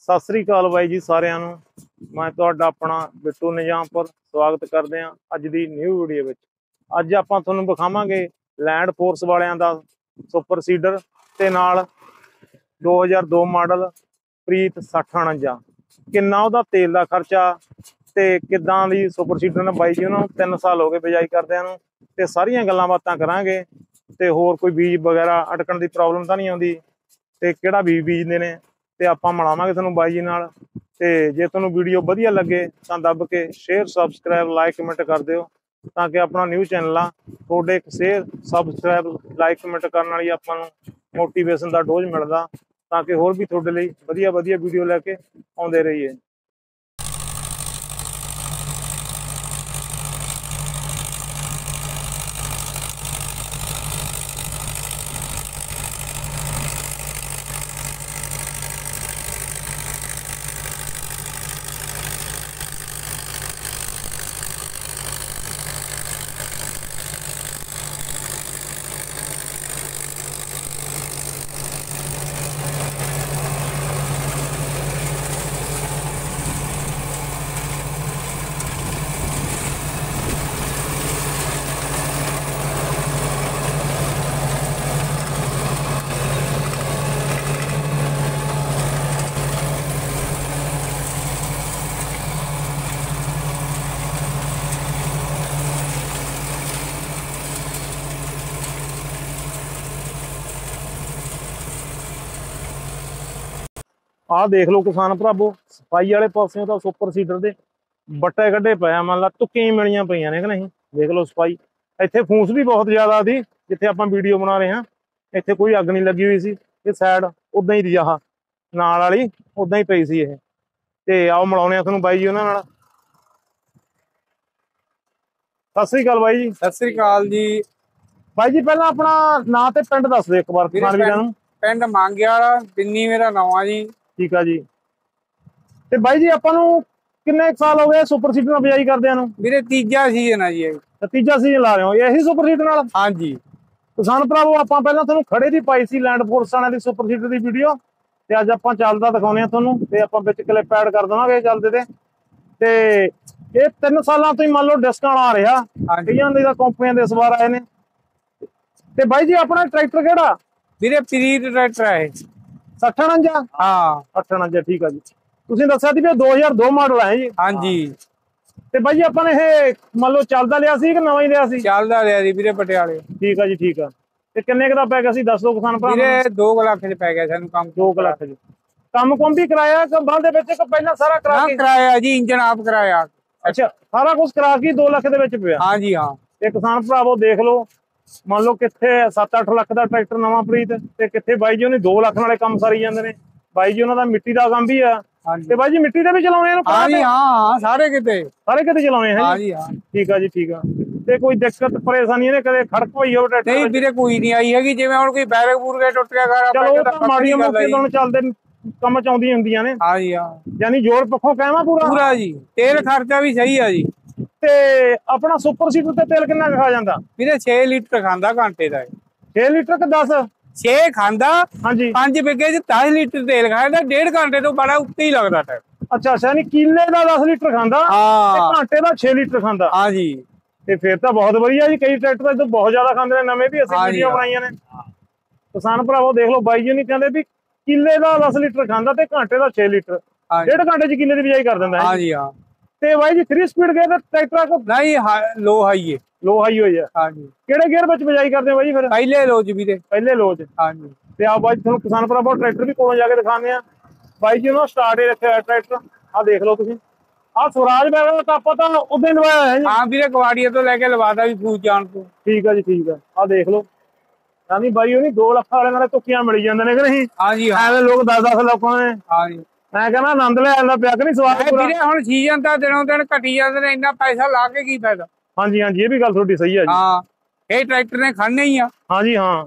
सत श्री अकाल बाई जी सारिਆਂ ਨੂੰ। मैं ਤੁਹਾਡਾ अपना बिट्टू निजामपुर स्वागत करते हैं अज की न्यू वीडियो में। अज आपां तुहानूं विखावांगे लैंड फोर्स वालियां दा सुपर सीडर ते नाल 2002 मॉडल प्रीत 6049 किन्ना उहदा तेल दा खर्चा ते किदां दी सुपर सीडर ने बाई जी उन्होंने 3 साल हो गए बिजाई करदिआं नूं ते सारियां गल्लां बातां करांगे ते होर कोई बीज वगैरह अटकण दी प्रॉब्लम तां नहीं आउंदी ते किहड़ा बीज बीजदे ने ते आपां मिलावांगे तुहानूं बाई जी नाल। ते जे तुहानूं वीडियो वधिया लगे तां दब के शेयर सबसक्राइब लाइक कमेंट कर दिओ ताकि अपना न्यू चैनल आ तुहाडे एक शेयर सबसक्राइब लाइक कमेंट करन वाली आपां नूं मोटिवेशन दा डोज मिलदा ताकि होर भी तुहाडे लई वधिया वधिया वीडियो लैके आउंदे रहिए। आह देख लो किसान भरावो सफाई वाले पासों तो सुपर सीडर के बट्टे कड्ढे पे मान ला तुक्कियां मिलियां पईयां ने कि नहीं। देख लो सफाई इत्थे फूस भी बहुत ज्यादा थी जिथे आपां वीडियो बना रहे हैं इत्थे कोई अग नहीं लगी हुई सी ये साइड उदां ही थी आह नाल वाली उदां ही पई सी ये ते आओ मिलाउने तुहानूं बाई जी उन्हां नाल। सत श्री अकाल बाई जी। सत श्री अकाल जी। बाई जी पहला अपना नां ते पिंड दस दो एक बार किसान वीरां नूं। पिंड मांगियाला बिन्नी मेरा नाम आ जी। ठीक है जी। ते बाई जी आपां नूं किन्ने साल हो गए सुपर सीडर नाल बिजाई करदिआं नूं? मेरे तीजा सीजन है जी। तीजा सीजन ला रहे हो यही सुपर सीडर नाल? हाँ जी। किसान भरावो आपां पहलां तुहानूं खड़े दी पाई सी लैंड फोर्स वालिआं दी सुपर सीडर दी वीडियो ते अज आपां चलदा दिखाउने आ तुहानूं ते आपां विच क्लिप ऐड कर देवांगे चलदे ते ये 3 सालां तो ही मान लो डिस्क वाला आ रहा कईयां दी तां कंपनियां दे इस बार आए ने। ते बाई जी अपना ट्रैक्टर किहड़ा? मेरे प्रीत ट्रैक्टर है 6049। हाँ 58 ठीक है जी। तुसीं दस्सिआ सी भी 2002 मॉडल है जी। हाँ जी। ते बाई जी आपां ने ये मान लो चलदा लिया सी कि नवां ही लिया सी? चलदा लिया जी वीरे पटियाले। ठीक है जी ठीक है। ते किन्ने दा पै गया सी दस दो किसान भरा? वीरे 2 लाख च पै गया सानू काम। 2 लाख जी। काम कुम भी कराया कंबाल दे विच कि पहला सारा करा के? कराया जी इंजन आप कराया। अच्छा सारा कुछ करा के 2 लाख दे विच पिया? हाँ जी हाँ। ते किसान भरावो देख लो मान लो कित्थे 7-8 लाख दा ट्रैक्टर नवां प्रीत ते कित्थे बाई जी उन्हें 2 लाख नाले काम सारी जांदे ने। बाई जी उन्हां दा मिट्टी दा काम भी है ते बाई जी मिट्टी दे भी चलाउने ने? हाँ जी हाँ सारे किते चलाउने हैं। हाँ जी हाँ। ठीक है जी ठीक है। ते कोई दिक्कत परेशानी ने कदे खड़क होई हो ट्रैक्टर? नहीं वीरे कोई नहीं आई हैगी जिवें हुण कोई बैरक बूरक टुट गया घर चलो तां माड़ियां मौके दोन चलदे ਕੰਮ ਚ ਆਉਂਦੀਆਂ ਹੁੰਦੀਆਂ ਨੇ। हाँ जी हाँ। यानी जोर पखों कहवा पूरा जी तेल खर्चा भी सही है जी। ते अपना सुपर सीडर ते तेल कितना खा जांदा? ਵੀਰੇ 6 ਲੀਟਰ ਖਾਂਦਾ ਘੰਟੇ ਦਾ। 6 ਲੀਟਰ ਕਿ 10? 6 ਖਾਂਦਾ। ਹਾਂਜੀ 5 ਬਿੱਗੇ ਚ 10 ਲੀਟਰ ਤੇਲ ਖਾਂਦਾ 1.5 ਘੰਟੇ ਤੋਂ ਬੜਾ ਉੱਤੇ ਹੀ ਲੱਗਦਾ ਟਰੈਕਟਰ। ਅੱਛਾ ਯਾਨੀ ਕਿੱਲੇ ਦਾ 10 ਲੀਟਰ ਖਾਂਦਾ ਤੇ ਘੰਟੇ ਦਾ 6 ਲੀਟਰ ਖਾਂਦਾ। ਹਾਂ ਜੀ। ਤੇ ਫਿਰ ਤਾਂ ਬਹੁਤ ਵਧੀਆ ਜੀ। ਕਈ ਟਰੈਕਟਰ ਤਾਂ ਬਹੁਤ ਜ਼ਿਆਦਾ ਖਾਂਦੇ ਨੇ ਨਵੇਂ ਵੀ ਅਸੀਂ ਵੀਡੀਓ ਬਣਾਈਆਂ ਨੇ। ਕਿਸਾਨ ਭਰਾਵੋ ਦੇਖ ਲਓ ਬਾਈ ਜੀ ਨਹੀਂ ਕਹਿੰਦੇ ਵੀ ਕਿੱਲੇ ਦਾ 10 ਲੀਟਰ ਖਾਂਦਾ ਤੇ ਘੰਟੇ ਦਾ 6 ਲੀਟਰ 1.5 ਘੰਟੇ ਚ ਕਿੱਲੇ ਦੀ ਬਿਜਾਈ ਕਰ ਦਿੰਦਾ। ਹਾਂ ਜੀ ਹਾਂ। ਤੇ ਬਾਈ ਜੀ 3 ਸਪੀਡ ਗੇਅਰ ਦਾ ਟਰੈਕਟਰ ਕੋ ਨਹੀਂ ਲੋ ਹਾਈ ਹੈ। ਲੋ ਹਾਈ ਹੋਈ ਹੈ। ਹਾਂ ਜੀ। ਕਿਹੜੇ ਗੇਅਰ ਵਿੱਚ ਬਿਜਾਈ ਕਰਦੇ ਹੋ ਬਾਈ ਜੀ ਫਿਰ? ਪਹਿਲੇ ਲੋ ਚ ਵੀਰੇ। ਪਹਿਲੇ ਲੋ ਚ। ਹਾਂ ਜੀ। ਤੇ ਆ ਬਾਈ ਤੁਹਾਨੂੰ ਕਿਸਾਨ ਭਰਾਵੋ ਟਰੈਕਟਰ ਵੀ ਕੋਲੋਂ ਜਾ ਕੇ ਦਿਖਾਉਂਦੇ ਆ। ਬਾਈ ਜੀ ਉਹਨਾਂ ਸਟਾਰਟ ਹੀ ਰੱਖਿਆ ਟਰੈਕਟਰ ਆ ਦੇਖ ਲਓ ਤੁਸੀਂ। ਆ ਸਵਰਾਜ ਬੈਗ ਦਾ ਆਪਾਂ ਤਾਂ ਉਦੋਂ ਲਵਾਇਆ ਹੈ ਜੀ। ਹਾਂ ਵੀਰੇ ਕਵਾੜੀਏ ਤੋਂ ਲੈ ਕੇ ਲਵਾਦਾ ਵੀ ਫੂਜ ਜਾਣ ਤੋਂ। ਠੀਕ ਹੈ ਜੀ ਠੀਕ ਹੈ। ਆ ਦੇਖ ਲਓ यानी भाई नहीं 2 लाख वाले नाले तुक्कियां मिल जांदे ने कि नहीं। हां जी हां। ऐवें लोग 10-10 लोकां ने। हां जी। मैं कहना आनंद ले आंदा पिया कि नहीं सवाल पूरा। ਵੀਰੇ ਹੁਣ ਸੀਜ਼ਨ ਤਾਂ ਦਿਨੋਂ ਦਿਨ ਘਟੀ ਜਾਂਦੇ ਨੇ ਇੰਨਾ ਪੈਸਾ ਲਾ ਕੇ ਕੀ ਫਾਇਦਾ। हां जी ये भी गल थोड़ी सही है जी। हां ਇਹ ਟਰੈਕਟਰ ਨੇ ਖੜਨੇ ਹੀ ਆ। हां जी हां।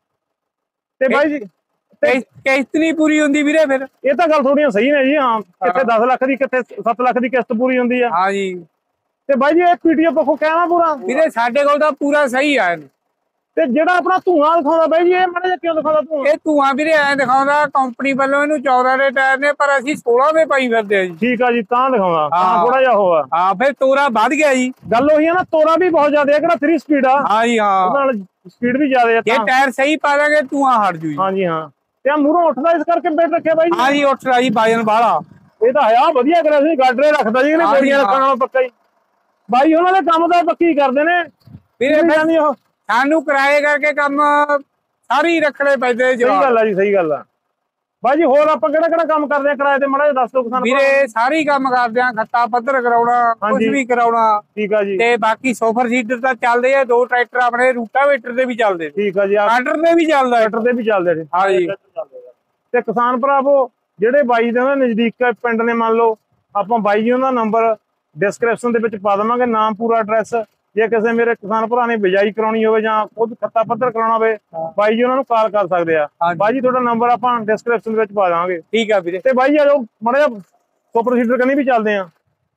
ते भाई जी किस्त नहीं पूरी होंदी ਵੀਰੇ ਫਿਰ। ਇਹ ਤਾਂ ਗੱਲ ਥੋੜੀਆਂ ਸਹੀ ਨੇ ਜੀ। ਹਾਂ ਕਿੱਥੇ 10 ਲੱਖ ਦੀ ਕਿੱਥੇ 7 ਲੱਖ ਦੀ ਕਿਸ਼ਤ ਪੂਰੀ ਹੁੰਦੀ ਆ। ਹਾਂ ਜੀ। ਤੇ ਬਾਈ ਜੀ ਇਹ ਪੀਟੀਓ ਪੱਖੋਂ ਕਹਿਣਾ ਪੂਰਾ ਵੀਰੇ ਸਾਡੇ ਕੋਲ ਤਾਂ ਪੂਰਾ ਸਹੀ ਆ। ਤੇ ਜਿਹੜਾ ਆਪਣਾ ਧੂਆਂ ਦਿਖਾਉਂਦਾ ਬਾਈ ਜੀ, ਇਹ ਮਾੜਾ ਜਿਹਾ ਕਿਉਂ ਦਿਖਾਉਂਦਾ ਧੂਆਂ? ਇਹ ਧੂਆਂ ਵੀਰੇ ਐ ਦਿਖਾਉਂਦਾ ਕੰਪਨੀ ਵੱਲੋਂ ਇਹਨੂੰ 14 ਦੇ ਟਾਇਰ ਨੇ, ਪਰ ਅਸੀਂ 16 ਦੇ ਪਾਈ ਫਿਰਦੇ ਆ ਜੀ। ਠੀਕ ਆ ਜੀ, ਤਾਂ ਦਿਖਾਉਂਦਾ, ਤਾਂ ਥੋੜਾ ਜਿਹਾ ਹੋਆ। ਹਾਂ ਫਿਰ ਤੋਰਾ ਵੱਧ ਗਿਆ ਜੀ। ਗੱਲ ਉਹੀ ਆ ਨਾ, ਤੋਰਾ ਵੀ ਬਹੁਤ ਜ਼ਿਆਦਾ ਹੈ, ਕਿਹੜਾ 3 ਸਪੀਡ ਆ। ਹਾਂ ਜੀ ਹਾਂ, ਉਹਦੇ ਨਾਲ ਸਪੀਡ ਵੀ ਜ਼ਿਆਦਾ ਹੈ। ਜੇ ਟਾਇਰ ਸਹੀ ਪਾ ਦਾਂਗੇ ਧੂਆਂ ਹਟ ਜੂ ਜੀ। ਹਾਂ ਜੀ ਹਾਂ, ਤੇ ਆ ਮੂਹਰੋਂ ਉੱਠਦਾ ਇਸ ਕਰਕੇ ਬੈਠ ਰੱਖਿਆ ਬਾਈ ਜੀ। ਹਾਂ ਜੀ ਉੱਠਦਾ ਜੀ, ਵਜਨ ਵਾਲਾ। ਇਹ ਤਾਂ ਹੈ ਵਧੀਆ ਕਰਿਆ ਸੀ, ਗਾਡਰੇ ਰੱਖਦਾ ਜੀ ਇਹਨੇ, ਬੋਰੀਆਂ ਰੱਖਣ ਨਾਲ ਪੱਕਾ ਹੀ। ਬਾਈ ਉਹਨਾਂ ਦੇ ਕੰਮ ਦਾ ਪੱਕੀ ਕਰਦੇ ਨੇ ਵੀਰੇ। ਫਿਰ ਉਹ ਸਾਨੂੰ ਕਿਰਾਏ ਕਰਕੇ ਕੰਮ ਸਾਰੀ ਰੱਖਣੇ ਪੈਂਦੇ। ਸਹੀ ਗੱਲ ਆ ਜੀ, ਸਹੀ ਗੱਲ ਆ ਬਾਈ ਜੀ। ਹੋਰ ਆਪਾਂ ਕਿਹੜਾ ਕਿਹੜਾ ਕੰਮ ਕਰਦੇ ਆ ਕਿਰਾਏ ਤੇ, ਮਾੜਾ ਜਿਹਾ ਦੱਸ ਦਿਓ ਕਿਸਾਨ ਵੀਰੇ। ਸਾਰੀ ਕੰਮ ਕਰਦੇ ਆ, ਖੱਤਾ ਪੱਧਰ ਕਰਾਉਣਾ, ਕੁਝ ਵੀ ਕਰਾਉਣਾ। ਠੀਕ ਆ ਜੀ। ਤੇ ਬਾਕੀ ਸੁਪਰ ਸੀਡਰ ਤਾਂ ਚੱਲਦੇ ਆ, 2 ਟਰੈਕਟਰ ਆਪਣੇ ਰੂਟਾਵੇਟਰ ਤੇ ਵੀ ਚੱਲਦੇ। ਠੀਕ ਆ ਜੀ, ਕਾਟਰ ਤੇ ਵੀ ਚੱਲਦਾ, ਟਰੈਕਟਰ ਤੇ ਵੀ ਚੱਲਦੇ ਨੇ। ਹਾਂ ਜੀ। ਤੇ ਕਿਸਾਨ ਭਰਾਵੋ ਜਿਹੜੇ ਬਾਈ ਦੇ ਨਾ ਨਜ਼ਦੀਕ ਪਿੰਡ ਨੇ, ਮੰਨ ਲਓ ਆਪਾਂ ਬਾਈ ਜੀ ਉਹਨਾਂ ਦਾ ਨੰਬਰ ਡਿਸਕ੍ਰਿਪਸ਼ਨ ਦੇ ਵਿੱਚ ਪਾ ਦੇਵਾਂਗੇ, ਨਾਮ ਪੂਰਾ ਐਡਰੈਸ। ਜੇ ਕਿਸੇ ਮੇਰੇ ਕਿਸਾਨ ਭਰਾ ਨੇ ਬਿਜਾਈ ਕਰਾਉਣੀ ਹੋਵੇ ਜਾਂ ਖੁਦ ਖੱਤਾ ਪੱਧਰ ਕਰਾਉਣਾ ਹੋਵੇ, ਬਾਈ ਜੀ ਉਹਨਾਂ ਨੂੰ ਕਾਲ ਕਰ ਸਕਦੇ ਆ। ਬਾਈ ਜੀ ਤੁਹਾਡਾ ਨੰਬਰ ਆਪਾਂ ਡਿਸਕ੍ਰਿਪਸ਼ਨ ਦੇ ਵਿੱਚ ਪਾ ਦਾਂਗੇ। ਠੀਕ ਆ ਵੀਰੇ। ਤੇ ਬਾਈ ਜੀ ਆਜੋ ਮਾੜਾ ਜਿਹਾ ਸੁਪਰ ਸੀਡਰ ਕਰਨੀ ਵੀ ਚੱਲਦੇ ਆ।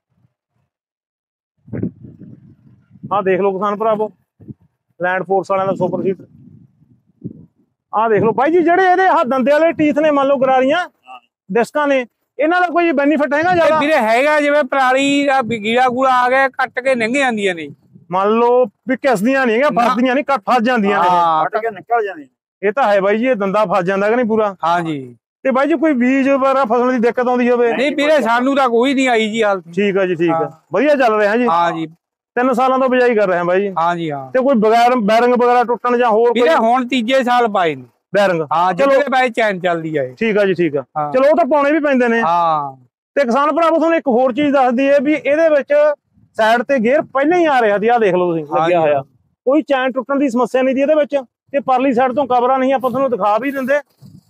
ਆਹ ਦੇਖ ਲਓ ਕਿਸਾਨ ਭਰਾਵੋ, ਲੈਂਡ ਫੋਰਸ ਵਾਲਿਆਂ ਦਾ ਸੁਪਰ ਸੀਡਰ। ਆਹ ਦੇਖ ਲਓ ਬਾਈ ਜੀ, ਜਿਹੜੇ ਇਹਦੇ ਆਹ ਦੰਦੇ ਵਾਲੇ ਟੀਥ ਨੇ, ਮੰਨ ਲਓ ਗਰਾਰੀਆਂ ਡਿਸਕਾਂ ਨੇ, ਇਹਨਾਂ ਦਾ ਕੋਈ ਬੈਨੀਫਿਟ ਹੈਗਾ ਜ਼ਿਆਦਾ? ਵੀਰੇ ਹੈਗਾ, ਜਿਵੇਂ ਪਰਾਲੀ ਦਾ ਗੀੜਾ ਗੂੜਾ ਆ ਗਿਆ, ਕੱਟ ਕੇ ਲੰਘ ਜਾਂਦੀਆਂ ਨੇ। ਮੰਨ ਲਓ ਵੀ ਕਿਸਦੀਆਂ ਨਹੀਂ ਹੈਗਾ, ਫਸਦੀਆਂ ਨਹੀਂ, ਫਸ ਜਾਂਦੀਆਂ ਨੇ, ਕੱਟ ਕੇ ਨਿਕਲ ਜਾਂਦੀਆਂ। ਇਹ ਤਾਂ ਹੈ ਬਾਈ ਜੀ, ਇਹ ਦੰਦਾ ਫਸ ਜਾਂਦਾ ਕਿ ਨਹੀਂ ਪੂਰਾ? ਹਾਂ ਜੀ। ਤੇ ਬਾਈ ਜੀ ਕੋਈ ਬੀਜ ਵਗੈਰਾ ਫਸਣ ਦੀ ਦਿੱਕਤ ਆਉਂਦੀ ਹੋਵੇ? ਨਹੀਂ ਵੀਰੇ, ਸਾਨੂੰ ਤਾਂ ਕੋਈ ਨਹੀਂ ਆਈ ਜੀ ਹਾਲ। ਠੀਕ ਆ ਜੀ, ਠੀਕ ਆ, ਵਧੀਆ ਚੱਲ ਰਿਹਾ ਜੀ। ਹਾਂ ਜੀ, 3 ਸਾਲਾਂ ਤੋਂ ਬਿਜਾਈ ਕਰ ਰਹੇ ਹਾਂ ਬਾਈ ਜੀ। ਹਾਂ ਜੀ ਹਾਂ। ਤੇ ਕੋਈ ਬੈਰਿੰਗ ਵਗੈਰਾ ਟੁੱਟਣ ਜਾਂ ਹੋਰ ਵੀਰੇ ਹੁਣ ਤੀਜੇ ਸਾਲ ਪਾਏ ਨੇ ਬੈਰਿੰਗ? ਹਾਂ, ਚਲੋ ਬਾਈ ਚੈਨ ਚੱਲਦੀ ਆ। ਠੀਕ ਆ ਜੀ, ਠੀਕ ਆ। ਚਲੋ ਉਹ ਤਾਂ ਪਾਉਣੇ ਵੀ ਪੈਂਦੇ ਨੇ। ਹਾਂ। ਤੇ ਕਿਸਾਨ ਭਰਾਵੋ ਤੁਹਾਨੂੰ ਇੱਕ ਹੋਰ ਚੀਜ਼ ਦੱਸਦੀ ਹੈ ਵੀ ਇਹਦੇ ਵਿੱਚ ਸਾਈਡ ਤੇ ਗੇਅਰ ਪਹਿਲਾਂ ਹੀ ਆ ਰਿਹਾ ਸੀ। ਆਹ ਦੇਖ ਲਓ ਤੁਸੀਂ, ਲੱਗਿਆ ਹੋਇਆ, ਕੋਈ ਚੈਨ ਟੁੱਟਣ ਦੀ ਸਮੱਸਿਆ ਨਹੀਂ ਸੀ ਇਹਦੇ ਵਿੱਚ। ਤੇ ਪਰਲੀ ਸਾਈਡ ਤੋਂ ਕਵਰਾਂ ਨਹੀਂ, ਆਪਾਂ ਤੁਹਾਨੂੰ ਦਿਖਾ ਵੀ ਦਿੰਦੇ।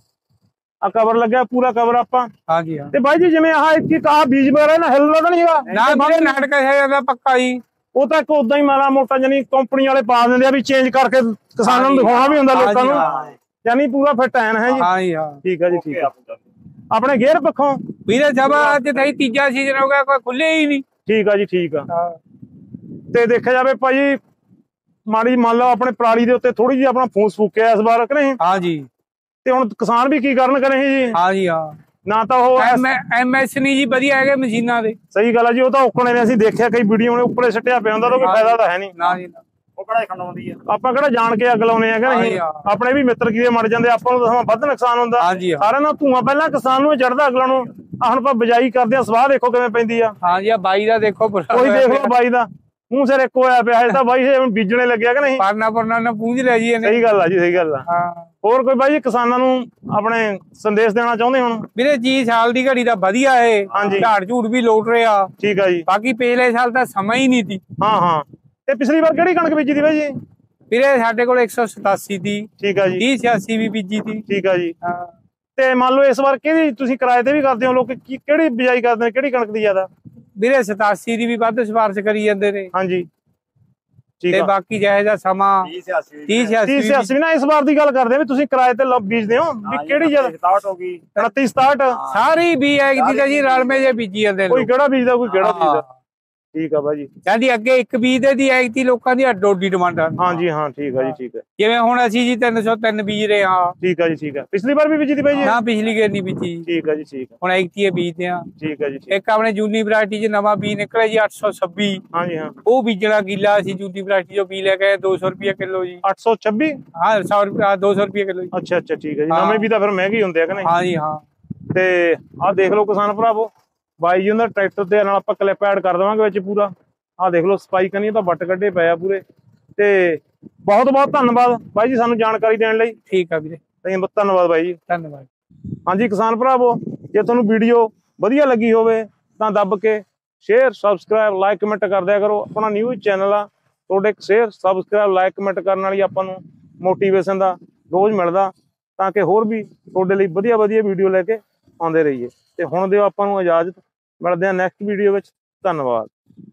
ਆ ਕਵਰ ਲੱਗਿਆ, ਪੂਰਾ ਕਵਰ ਆਪਾਂ। ਹਾਂ ਜੀ ਹਾਂ। ਤੇ ਬਾਈ ਜੀ ਜਿਵੇਂ ਆਹ ਇੱਕ ਆਹ ਬੀਜ ਵਗੈਰਾ ਨਾ ਹਿੱਲਦਾ ਤਾਂ ਨਹੀਂ ਹੈਗਾ? ਨਾ ਵੀਰੇ, ਨਾਟਕ ਹੈ ਜਾਂਦਾ ਪੱਕਾ ਜੀ। ਉਹ ਤਾਂ ਇੱਕ ਉਦਾਂ ਹੀ ਮਾੜਾ ਮੋਟਾ ਜਾਨੀ ਕੰਪਨੀ ਵਾਲੇ ਪਾ ਦਿੰਦੇ ਆ ਵੀ ਚੇਂਜ ਕਰਕੇ ਕਿਸਾਨਾਂ ਨੂੰ ਦਿਖਾਉਣਾ ਵੀ ਹੁੰਦਾ ਲੋਕਾਂ ਨੂੰ, ਯਾਨੀ ਪੂਰਾ ਫਿੱਟ ਐਨ ਹੈ ਜੀ। ਹਾਂ ਜੀ ਹਾਂ। ਠੀਕ ਆ ਜੀ, ਠੀਕ ਆ। ਆਪਣੇ ਗੇਅਰ ਪੱਖੋਂ ਵੀਰੇ ਜਬ ਅੱਜ ਤਾਈ ਤੀਜਾ ਸੀਜ਼ਨ ਹੋ ਗਿਆ, ਕੋਈ ਖੁੱਲੇ ਹੀ ਨਹੀਂ। ਠੀਕ ਆ ਜੀ, ਠੀਕ ਆ। ਤੇ ਦੇਖਿਆ ਜਾਵੇ ਭਾਈ, ਮਾੜੀ ਮੰਨ ਲਓ ਆਪਣੇ ਪਰਾਲੀ ਦੇ ਉੱਤੇ ਥੋੜੀ ਜਿਹੀ ਆਪਣਾ ਫੂਸ ਫੂਕਿਆ ਇਸ ਵਾਰ, ਕਿ ਨਹੀਂ? ਹਾਂ ਜੀ। ਤੇ ਹੁਣ ਕਿਸਾਨ ਵੀ ਕੀ ਕਰਨ ਕਰੇ ਜੀ? ਹਾਂ ਜੀ ਹਾਂ। ਨਾ ਤਾਂ ਉਹ ਐਮਐਸ ਨਹੀਂ ਜੀ ਵਧੀਆ ਹੈਗੇ ਮਸ਼ੀਨਾਂ ਦੇ। ਸਹੀ ਗੱਲ ਆ ਜੀ, ਉਹ ਤਾਂ ਔਕਣੇ ਨੇ, ਅਸੀਂ ਦੇਖਿਆ ਕਈ ਵੀਡੀਓ ਨੇ ਉੱਪਰੇ ਸੱਟਿਆ ਪਿਆ ਹੁੰਦਾ, ਤਾਂ ਕੋਈ ਫਾਇਦਾ ਤਾਂ ਹੈ ਨਹੀਂ। ਨਾ ਜੀ, ਉਹ ਕਿਹੜਾ ਖੰਡਾਉਂਦੀ ਆ। ਆਪਾਂ ਕਿਹੜਾ ਜਾਣ ਕੇ ਅੱਗ ਲਾਉਨੇ ਆ ਕਿ ਨਹੀਂ? ਆਪਣੇ ਵੀ ਮਿੱਤਰ ਕੀੜੇ ਮਰ ਜਾਂਦੇ, ਆਪਾਂ ਨੂੰ ਤਾਂ ਵੱਧ ਨੁਕਸਾਨ ਹੁੰਦਾ। ਸਾਰਿਆਂ ਨਾਲ ਧੂਆਂ ਪਹਿਲਾਂ ਕਿਸਾਨ ਨੂੰ ਚੜਦਾ, ਅਗਲਾ ਨੂੰ। ਹੁਣ ਆਪਾਂ ਬਿਜਾਈ ਕਰਦੇ ਆ, ਸਵਾਹ ਦੇਖੋ ਕਿਵੇਂ ਪੈਂਦੀ ਆ। ਹਾਂ ਜੀ, ਆ ਬਾਈ ਦਾ ਦੇਖੋ, ਕੋਈ ਦੇਖ ਲਓ ਬਾਈ ਦਾ ਮੂੰਹ ਸਿਰ ਇੱਕ ਹੋਇਆ ਪਿਆ ਹੈ, ਤਾਂ ਬਾਈ ਹੁਣ ਬੀਜਣੇ ਲੱਗਿਆ ਕਿ ਨਹੀਂ? ਪਰਨਾ ਨਾ ਪੂੰਝ ਲੈ ਜੀ ਇਹਨੇ। ਸਹੀ ਗੱਲ ਆ ਜੀ, ਸਹੀ ਗੱਲ ਆ। ਹੋਰ ਕੋਈ ਬਾਈ ਜੀ ਕਿਸਾਨਾਂ ਨੂੰ ਆਪਣੇ ਸੰਦੇਸ਼ ਦੇਣਾ ਚਾਹੁੰਦੇ ਹੁਣ? ਵੀਰੇ ਜੀ ਸਾਲ ਦੀ ਘੜੀ ਦਾ ਵਧੀਆ ਹੈ, ਝਾੜ ਝੂੜ ਵੀ ਲੋਟ ਰਿਹਾ। ਠੀਕ ਆ ਜੀ। ਬਾਕੀ ਪਿਛਲੇ ਸਾਲ ਤਾਂ ਸਮਾਂ ਹੀ ਨਹੀਂ ਸੀ। ਹਾਂ ਹਾਂ। ਤੇ ਪਿਛਲੀ ਵਾਰ ਕਿਹੜੀ ਕਣਕ ਬੀਜੀ ਦੀ ਬਾਈ ਜੀ? ਵੀਰੇ ਸਾਡੇ ਕੋਲ 187 ਦੀ। ਠੀਕ ਆ ਜੀ। 3086 ਵੀ ਬੀਜੀ ਸੀ। ਠੀਕ ਆ ਜੀ। ਤੇ ਮੰਨ ਲਓ ਇਸ ਵਾਰ ਕਿਹੜੀ ਤੁਸੀਂ ਕਿਰਾਏ ਤੇ ਵੀ ਕਰਦੇ ਹੋ? ਲੋਕ ਕਿਹੜੀ ਬਿਜਾਈ ਕਰਦੇ ਨੇ, ਕਿਹੜੀ ਕਣਕ ਦੀ ਜ਼ਿਆਦਾ? ਵੀਰੇ 87 ਦੀ ਵੀ ਵੱਧ ਸਿਫਾਰਿਸ਼ ਕਰੀ ਜਾਂਦੇ ਨੇ। ਹਾਂਜੀ, ਠੀਕ ਤੇ ਆ। ਬਾਕੀ ਜਿਹੇ ਜਿਹਾ ਸਮਾਂ 3086 ਨਾ ਇਸ ਵਾਰ ਦੀ ਗੱਲ ਕਰਦੇ ਆ ਵੀ ਤੁਸੀਂ ਕਿਰਾਏ ਤੇ ਬੀਜਦੇ ਹੋ, ਵੀ ਕਿਹੜੀ ਜ਼ਿਆਦਾ? 67 ਹੋ ਗਈ, 29 67 ਸਾਰੀ ਵੀ ਐਗਦੀ ਤਾਂ ਜੀ ਰਲਮੇ ਜੇ ਬੀਜੀ ਜਾਂਦੇ ਨੇ। ਕੋਈ ਕਿਹੜਾ ਬੀਜਦਾ, ਕੋਈ ਕਿਹੜਾ ਬੀਜਦਾ। ਠੀਕ ਆ ਬਾਜੀ। ਕਹਿੰਦੀ ਅੱਗੇ ਇੱਕ ਬੀਜ ਦੀ ਐਗਤੀ ਲੋਕਾਂ ਦੀ ਅੱਡੋ ਅੱਡੀ ਡਿਮਾਂਡ ਆ। ਹਾਂਜੀ ਹਾਂ, ਠੀਕ ਆ ਜੀ, ਠੀਕ ਆ। ਜਿਵੇਂ ਹੁਣ ਅਸੀਂ ਜੀ 303 ਬੀਜ ਰਹੇ ਹਾਂ। ਠੀਕ ਆ ਜੀ, ਠੀਕ ਆ। ਪਿਛਲੀ ਵਾਰ ਵੀ ਬੀਜੀ ਦੀ ਬਾਈ ਜੀ? ਨਾ ਪਿਛਲੀ ਗੇਰ ਨਹੀਂ ਬੀਜੀ। ਠੀਕ ਆ ਜੀ, ਠੀਕ ਆ। ਹੁਣ ਐਗਤੀ ਬੀਜਦੇ ਆ। ਠੀਕ ਆ ਜੀ। ਇੱਕ ਆਪਣੇ ਜੂਨੀ ਵੈਰਾਈਟੀ 'ਚ ਨਵਾਂ ਬੀਜ ਨਿਕਲਿਆ ਜੀ 826। ਹਾਂਜੀ ਹਾਂ। ਉਹ ਬੀਜਣਾ ਗਿੱਲਾ ਸੀ, ਜੂਨੀ ਵੈਰਾਈਟੀ ਜੋ ਬੀਜ ਲੈ ਕੇ 200 ਰੁਪਏ ਕਿਲੋ ਜੀ। 826? ਹਾਂ 100 ਰੁਪਏ 200 ਰੁਪਏ ਕਿਲੋ ਜੀ। ਅੱਛਾ ਅੱਛਾ, ਠੀਕ ਆ ਜੀ। ਨਵੇਂ ਵੀ ਤਾਂ ਫਿਰ ਮਹਿੰਗੇ ਹੁੰਦੇ ਆ ਕਿ ਨਹੀਂ? ਹਾਂ ਜੀ ਹਾਂ। ਤੇ ਆਹ ਦੇਖ ਲਓ ਕਿਸਾਨ ਭਰਾਵੋ, ਬਾਈ ਜੀ ਹੁੰਦਾ ਟਰੈਕਟਰ ਦੇ ਨਾਲ ਆਪਾਂ ਕਲਿੱਪ ਐਡ ਕਰ ਦੇਵਾਂਗੇ ਵਿੱਚ ਪੂਰਾ। ਆਹ ਦੇਖ ਲਓ ਸਫਾਈ ਕਰਨੀ ਤਾਂ ਵੱਟ ਕੱਢੇ ਪਏ ਆ ਪੂਰੇ। ਤੇ ਬਹੁਤ ਬਹੁਤ ਧੰਨਵਾਦ ਬਾਈ ਜੀ ਸਾਨੂੰ ਜਾਣਕਾਰੀ ਦੇਣ ਲਈ। ਠੀਕ ਆ ਵੀਰੇ, ਧੰਨਵਾਦ ਬਾਈ ਜੀ, ਧੰਨਵਾਦ। ਹਾਂਜੀ ਕਿਸਾਨ ਭਰਾਵੋ, ਜੇ ਤੁਹਾਨੂੰ ਵੀਡੀਓ ਵਧੀਆ ਲੱਗੀ ਹੋਵੇ ਤਾਂ ਦੱਬ ਕੇ ਸ਼ੇਅਰ, ਸਬਸਕ੍ਰਾਈਬ, ਲਾਈਕ, ਕਮੈਂਟ ਕਰ ਦਿਆ ਕਰੋ। ਆਪਣਾ ਨਿਊਜ਼ ਚੈਨਲ ਆ, ਤੁਹਾਡੇ ਸ਼ੇਅਰ, ਸਬਸਕ੍ਰਾਈਬ, ਲਾਈਕ, ਕਮੈਂਟ ਕਰਨ ਨਾਲ ਹੀ ਆਪਾਂ ਨੂੰ ਮੋਟੀਵੇਸ਼ਨ ਦਾ ਰੋਜ਼ ਮਿਲਦਾ, ਤਾਂ ਕਿ ਹੋਰ ਵੀ ਤੁਹਾਡੇ ਲਈ ਵਧੀਆ ਵਧੀਆ ਵੀਡੀਓ ਲੈ ਕੇ ਆਉਂਦੇ ਰਹੀਏ। ਤੇ ਹੁਣ ਦਿਓ ਆਪਾਂ ਨੂੰ ਇਜਾਜ਼ਤ, ਮਿਲਦੇ ਹਾਂ ਨੈਕਸਟ ਵੀਡੀਓ ਵਿੱਚ। ਧੰਨਵਾਦ।